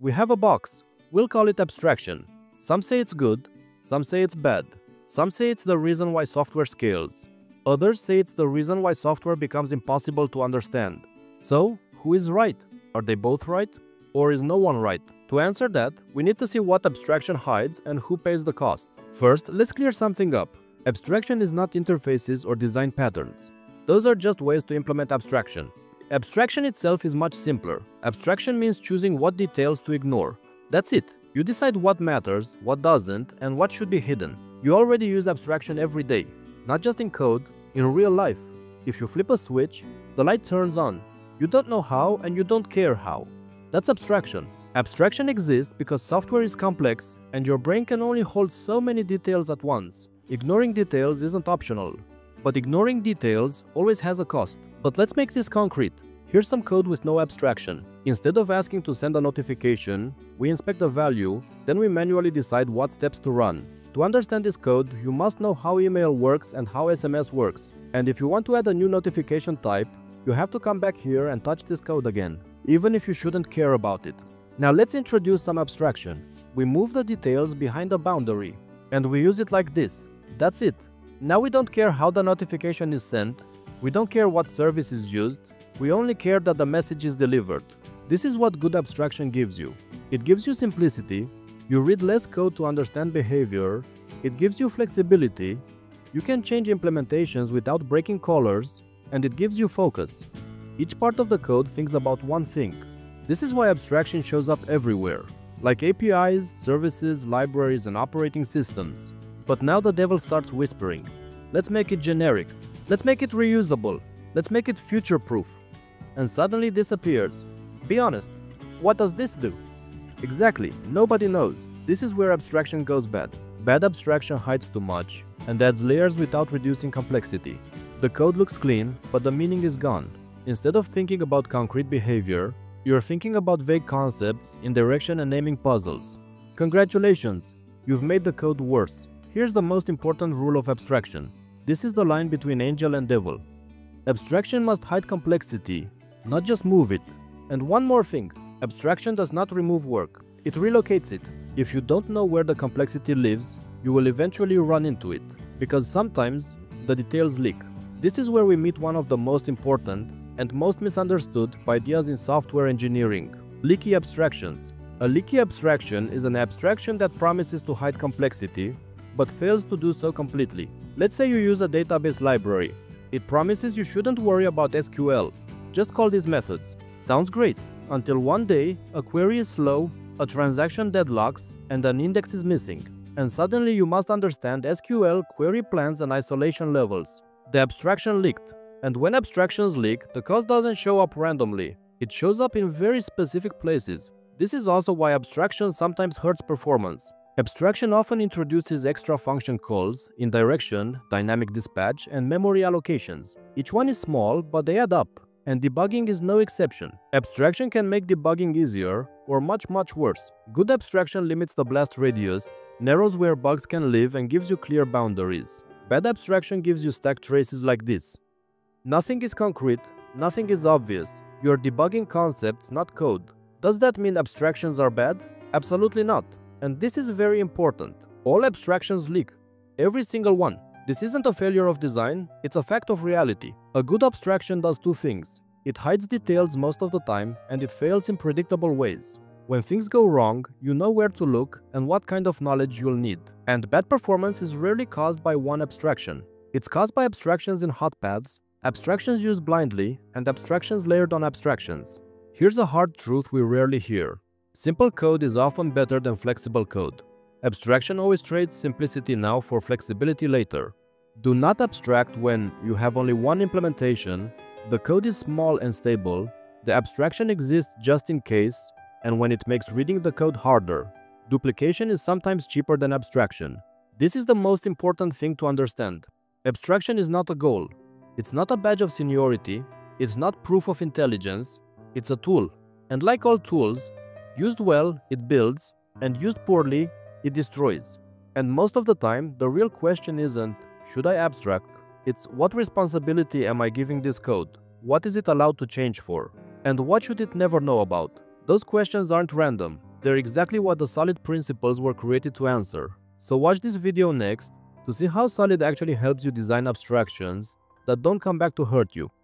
We have a box. We'll call it abstraction. Some say it's good, some say it's bad. Some say it's the reason why software scales. Others say it's the reason why software becomes impossible to understand. So, who is right? Are they both right? Or is no one right? To answer that, we need to see what abstraction hides and who pays the cost. First, let's clear something up. Abstraction is not interfaces or design patterns. Those are just ways to implement abstraction. Abstraction itself is much simpler. Abstraction means choosing what details to ignore. That's it. You decide what matters, what doesn't, and what should be hidden. You already use abstraction every day, not just in code, in real life. If you flip a switch, the light turns on. You don't know how and you don't care how. That's abstraction. Abstraction exists because software is complex and your brain can only hold so many details at once. Ignoring details isn't optional, but ignoring details always has a cost. But let's make this concrete. Here's some code with no abstraction. Instead of asking to send a notification, we inspect a value, then we manually decide what steps to run. To understand this code, you must know how email works and how SMS works. And if you want to add a new notification type, you have to come back here and touch this code again, even if you shouldn't care about it. Now let's introduce some abstraction. We move the details behind a boundary, and we use it like this. That's it. Now we don't care how the notification is sent, we don't care what service is used, we only care that the message is delivered. This is what good abstraction gives you. It gives you simplicity, you read less code to understand behavior, it gives you flexibility, you can change implementations without breaking colors, and it gives you focus. Each part of the code thinks about one thing. This is why abstraction shows up everywhere, like APIs, services, libraries, and operating systems. But now the devil starts whispering. Let's make it generic. Let's make it reusable. Let's make it future-proof. And suddenly this appears. Be honest, what does this do? Exactly, nobody knows. This is where abstraction goes bad. Bad abstraction hides too much and adds layers without reducing complexity. The code looks clean, but the meaning is gone. Instead of thinking about concrete behavior, you're thinking about vague concepts, indirection, and naming puzzles. Congratulations, you've made the code worse. Here's the most important rule of abstraction. This is the line between angel and devil. Abstraction must hide complexity, not just move it. And one more thing, abstraction does not remove work, it relocates it. If you don't know where the complexity lives, you will eventually run into it, because sometimes the details leak. This is where we meet one of the most important and most misunderstood ideas in software engineering: leaky abstractions. A leaky abstraction is an abstraction that promises to hide complexity, but fails to do so completely. Let's say you use a database library. It promises you shouldn't worry about SQL. Just call these methods. Sounds great, until one day a query is slow, a transaction deadlocks, and an index is missing. And suddenly you must understand SQL, query plans, and isolation levels. The abstraction leaked. And when abstractions leak, the code doesn't show up randomly. It shows up in very specific places. This is also why abstraction sometimes hurts performance. Abstraction often introduces extra function calls, indirection, dynamic dispatch, and memory allocations. Each one is small, but they add up, and debugging is no exception. Abstraction can make debugging easier, or much worse. Good abstraction limits the blast radius, narrows where bugs can live, and gives you clear boundaries. Bad abstraction gives you stacked traces like this. Nothing is concrete, nothing is obvious. You're debugging concepts, not code. Does that mean abstractions are bad? Absolutely not. And this is very important. All abstractions leak. Every single one. This isn't a failure of design, it's a fact of reality. A good abstraction does two things. It hides details most of the time, and it fails in predictable ways. When things go wrong, you know where to look and what kind of knowledge you'll need. And bad performance is rarely caused by one abstraction. It's caused by abstractions in hot paths, abstractions used blindly, and abstractions layered on abstractions. Here's a hard truth we rarely hear. Simple code is often better than flexible code. Abstraction always trades simplicity now for flexibility later. Do not abstract when you have only one implementation, the code is small and stable, the abstraction exists just in case, and when it makes reading the code harder. Duplication is sometimes cheaper than abstraction. This is the most important thing to understand. Abstraction is not a goal. It's not a badge of seniority. It's not proof of intelligence. It's a tool. And like all tools, used well, it builds, and used poorly, it destroys. And most of the time, the real question isn't, should I abstract? It's, what responsibility am I giving this code? What is it allowed to change for? And what should it never know about? Those questions aren't random. They're exactly what the solid principles were created to answer. So watch this video next to see how solid actually helps you design abstractions that don't come back to hurt you.